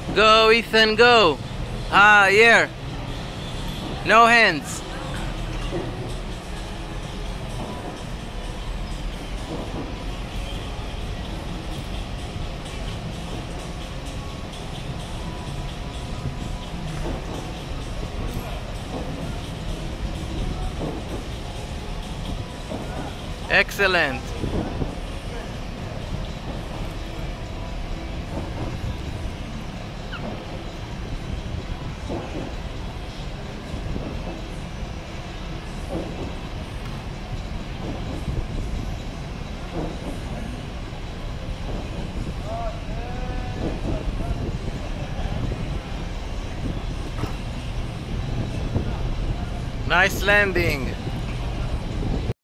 Go, Ethan, go. Ah, here. No hands. Excellent. Nice landing.